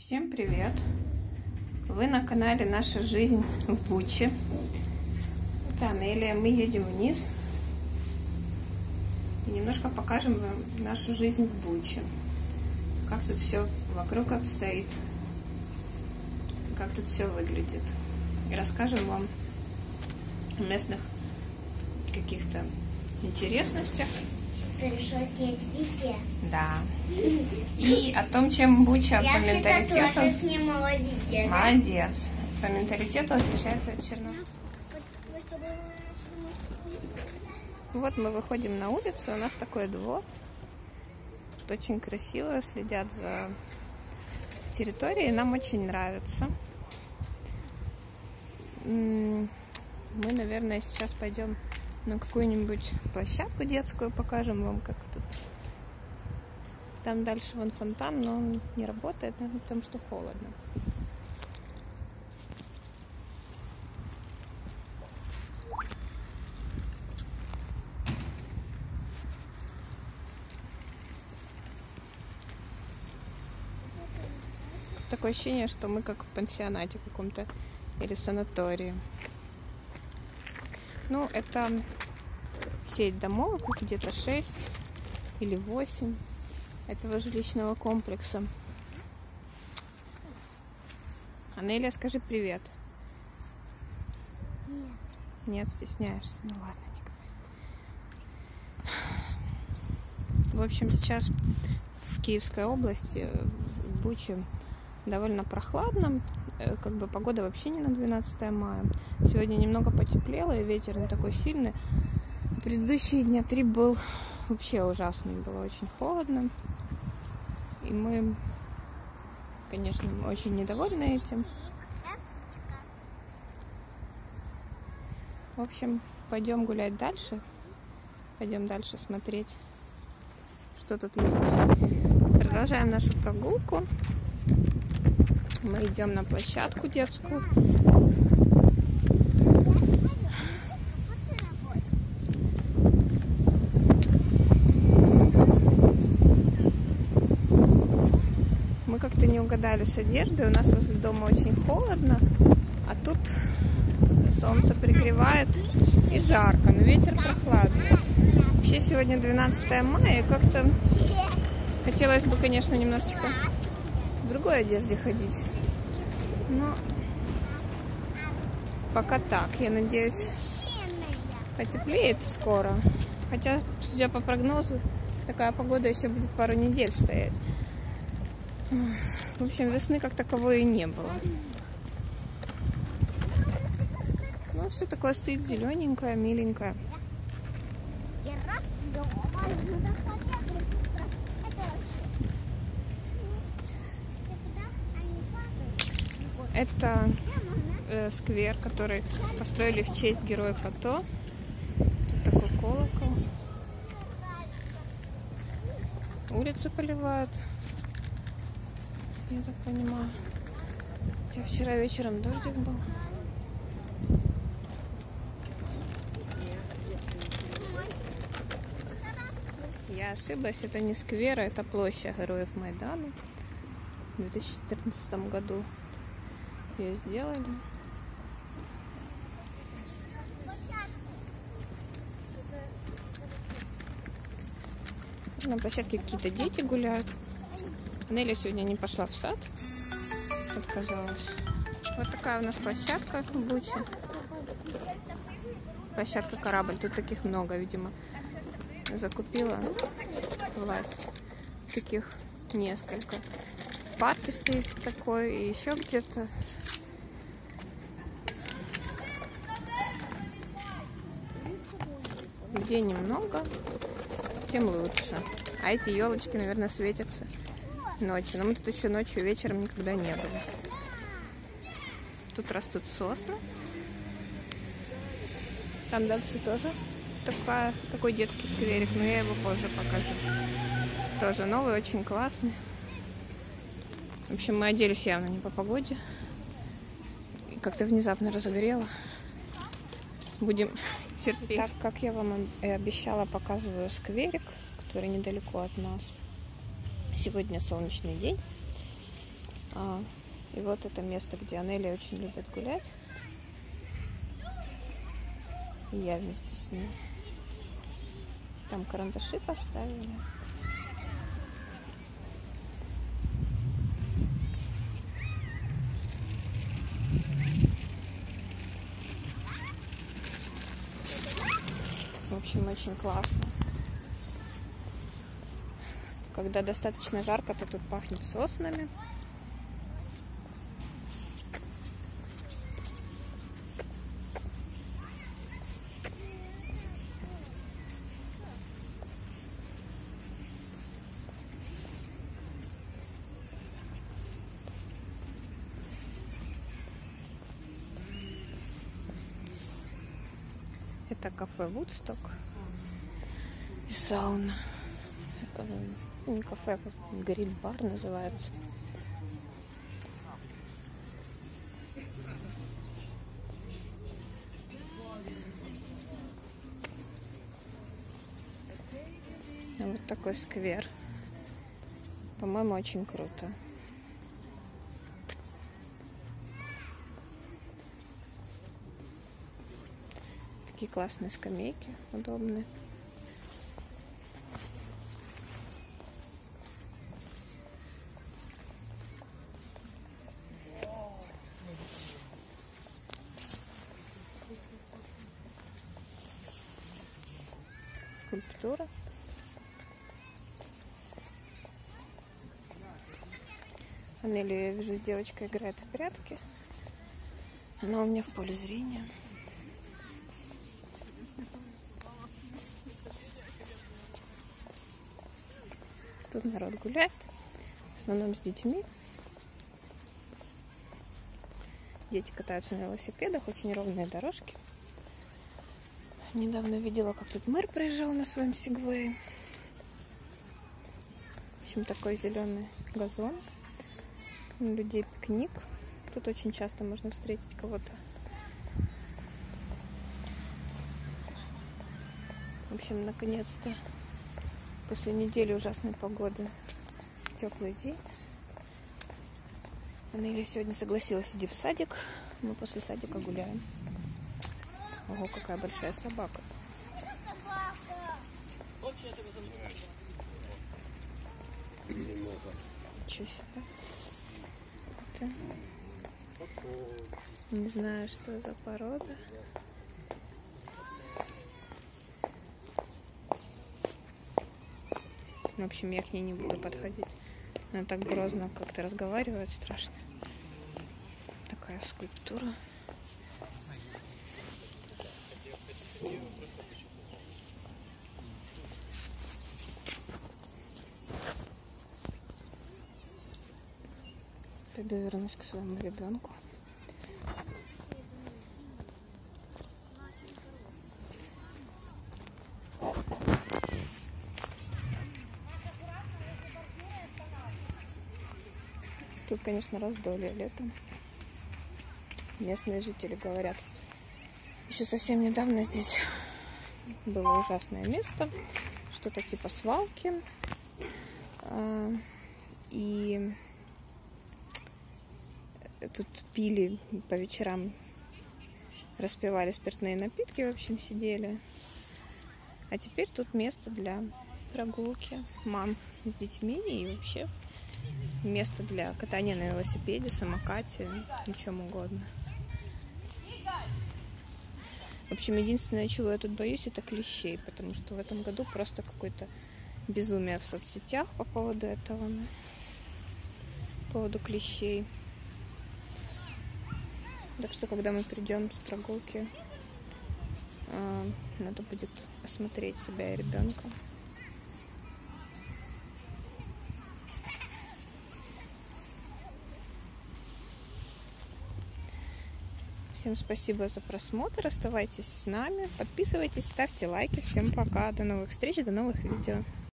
Всем привет! Вы на канале Наша жизнь в Буче. Это Анелия. Мы едем вниз и немножко покажем вам нашу жизнь в Буче. Как тут все вокруг обстоит, как тут все выглядит. И расскажем вам о местных каких-то интересностях. Да. И о том, чем Буча по менталитету... Молодец. По менталитету отличается от Черногории. Вот мы выходим на улицу, у нас такой двор. Тут очень красиво, следят за территорией, нам очень нравится. Мы, наверное, сейчас пойдем на какую-нибудь площадку детскую, покажем вам, как тут. Там дальше вон фонтан, но он не работает, наверное, потому что холодно. Такое ощущение, что мы как в пансионате каком-то или санатории. Ну, это сеть домов, где-то 6 или 8 этого жилищного комплекса. Анелия, скажи привет. Нет. Нет, стесняешься? Ну ладно, не говори. В общем, сейчас в Киевской области, в Буче, довольно прохладно. Как бы погода вообще не на 12 мая. Сегодня немного потеплело, и ветер не такой сильный. Предыдущие дня 3 был вообще ужасный. Было очень холодно. И мы, конечно, очень недовольны этим. В общем, пойдем гулять дальше. Пойдем дальше смотреть, что тут есть еще интересного. Продолжаем нашу прогулку. Мы идем на площадку детскую. Мы как-то не угадали с одеждой. У нас возле дома очень холодно, а тут солнце пригревает и жарко, но ветер прохладный. Вообще сегодня 12 мая, и как-то хотелось бы, конечно, немножечко в другой одежде ходить. Но пока так. Я надеюсь, потеплеет скоро. Хотя, судя по прогнозу, такая погода еще будет пару недель стоять. В общем, весны как таковой и не было. Ну, все такое стоит зелененькое, миленькое. Это сквер, который построили в честь героев АТО. Тут такой колокол. Улицы поливают, я так понимаю. Хотя вчера вечером дождик был. Я ошиблась, это не сквер, а это площадь героев Майдана. В 2014 году ее сделали. На площадке какие-то дети гуляют. Неля сегодня не пошла в сад, отказалась. Вот такая у нас площадка в Буче. Площадка «Корабль». Тут таких много, видимо, закупила власть. Таких несколько. В парке стоит такой, и еще где-то. Где немного, тем лучше. А эти елочки, наверное, светятся ночью. Но мы тут еще ночью, вечером никогда не были. Тут растут сосны. Там дальше тоже такой детский скверик, но я его позже покажу. Тоже новый, очень классный. В общем, мы оделись явно не по погоде. И как-то внезапно разогрело. Будем терпеть. Так, как я вам и обещала, показываю скверик, который недалеко от нас. Сегодня солнечный день. И вот это место, где Анелия очень любит гулять. И я вместе с ней. Там карандаши поставили. В общем, очень классно. Когда достаточно жарко, то тут пахнет соснами. Это кафе Вудсток и сауна. Не кафе, а как гриль-бар называется. Вот такой сквер. По-моему, очень круто. Такие классные скамейки, удобные. Скульптура. Анелия, я вижу, девочка играет в прятки. Она у меня в поле зрения. Тут народ гуляет, в основном с детьми. Дети катаются на велосипедах, очень ровные дорожки. Недавно видела, как тут мэр проезжал на своем сегвее. В общем, такой зеленый газон. У людей пикник. Тут очень часто можно встретить кого-то. В общем, наконец-то, после недели ужасной погоды, теплый день. Анелия сегодня согласилась идти в садик. Мы после садика гуляем. Ого, какая большая собака. Ничего себе. Это... Не знаю, что за порода. В общем, я к ней не буду подходить. Она так грозно как-то разговаривает, страшно. Такая скульптура. Пойду вернусь к своему ребенку. Тут, конечно, раздолье летом. Местные жители говорят, еще совсем недавно здесь было ужасное место, что-то типа свалки. И тут пили по вечерам, распивали спиртные напитки, в общем, сидели. А теперь тут место для прогулки мам с детьми и вообще место для катания на велосипеде, самокате, ничем угодно. В общем, единственное, чего я тут боюсь, это клещей, потому что в этом году просто какое-то безумие в соцсетях по поводу этого, по поводу клещей. Так что, когда мы придем с прогулки, надо будет осмотреть себя и ребенка. Всем спасибо за просмотр, оставайтесь с нами, подписывайтесь, ставьте лайки. Всем пока, до новых встреч, до новых видео.